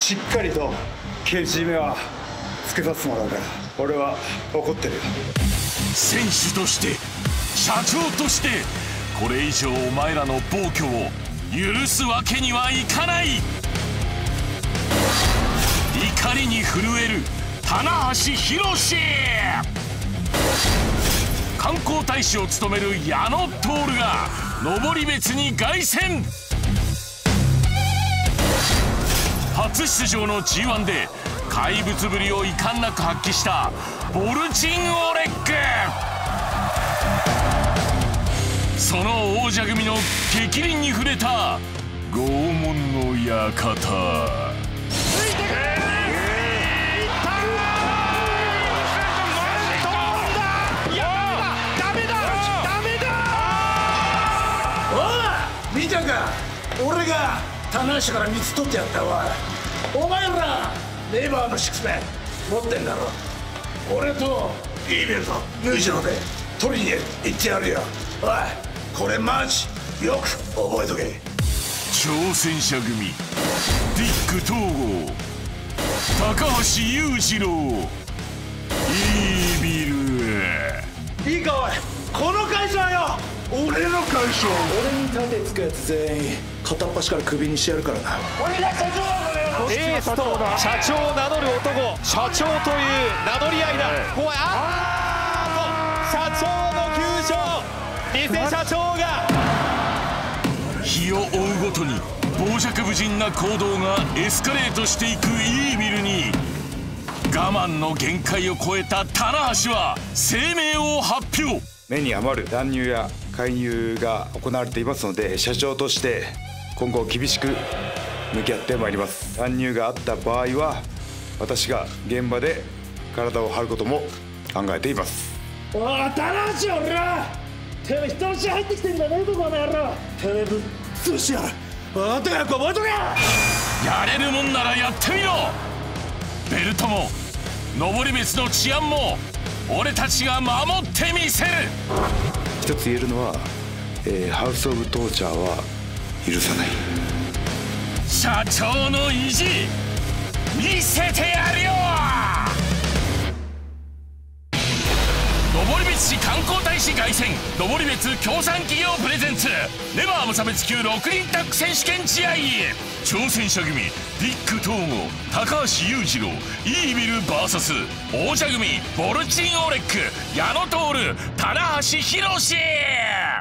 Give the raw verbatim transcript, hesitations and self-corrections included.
しっかりとけじめはつけさせてもらうから、俺は怒ってるよ。 選手として社長としてこれ以上お前らの暴挙を許すわけにはいかない。怒りに震える棚橋弘。観光大使を務める矢野徹が登別に凱旋。初出場の ジーワン で怪物ぶりを遺憾なく発揮したボルチンオレック。その王者組の逆鱗に触れた拷問の館。 見たか、俺が棚橋から水取ってやったわ。お前らレバーのシックスメン持ってんだろ。俺とイーベルとムジロで取りに行ってやるよ。おい、これマジよく覚えとけ。 挑戦者組ディック東郷、高橋裕次郎、イービル。 いいかおい、この会社はよ俺の会社。俺に盾つくやつ全員片っ端からクビにしてやるからな。俺が社長だよ。 エースと社長を名乗る男、社長という名乗り合いだ。怖い。あーっと社長の球場、偽社長が日を追うごとに傍若無人な行動がエスカレートしていくイービルに我慢の限界を超えた棚橋は声明を発表。 目に余る乱入や介入が行われていますので、社長として今後厳しく向き合ってまいります。乱入があった場合は私が現場で体を張ることも考えています。 おい棚橋、俺らてめえ人の血入ってきてんじゃねえぞこの野郎。てめえぶっ潰してやる。あんたがよく覚えとけ。 やれるもんならやってみろ。ベルトも登別の治安も俺たちが守ってみせる。 一つ言えるのは、えー、ハウス・オブ・トーチャーは許さない。 社長の意地見せてやるよ。登別市観光大使凱旋、登別協賛企業プレゼンツレバー無差別級ろくにんタッグ選手権試合。挑戦者組ディック東郷、高橋裕次郎、イービル ブイエス 王者組ボルチンオレック、矢野徹、棚橋弘。